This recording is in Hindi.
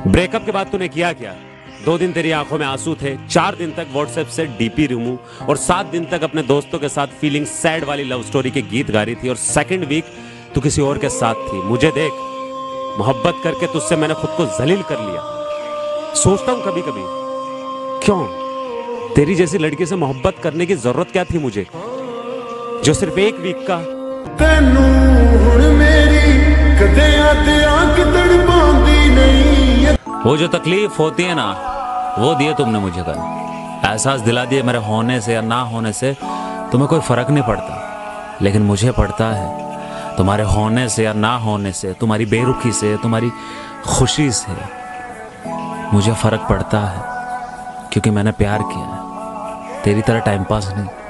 ब्रेकअप के बाद तूने किया क्या? 2 दिन तेरी आंखों में आंसू थे, 4 दिन तक व्हाट्सएप से डीपी रिमूव और 7 दिन तक अपने दोस्तों के साथ फीलिंग सैड वाली लव स्टोरी के गीत गा रही थी और सेकंड वीक तू किसी और के साथ थी। मुझे देख, मोहब्बत करके तुझसे मैंने खुद को जलील कर लिया। सोचता हूं कभी कभी, क्यों तेरी जैसी लड़की से मोहब्बत करने की जरूरत क्या थी मुझे, जो सिर्फ 1 वीक का। तेनू हुण मेरी कदे याद तड़पांदी नहीं। वो जो तकलीफ होती है ना, वो दिए तुमने मुझे कल। एहसास दिला दिए मेरे होने से या ना होने से तुम्हें कोई फर्क नहीं पड़ता, लेकिन मुझे पड़ता है। तुम्हारे होने से या ना होने से, तुम्हारी बेरुखी से, तुम्हारी खुशी से मुझे फर्क पड़ता है, क्योंकि मैंने प्यार किया है, तेरी तरह टाइम पास नहीं।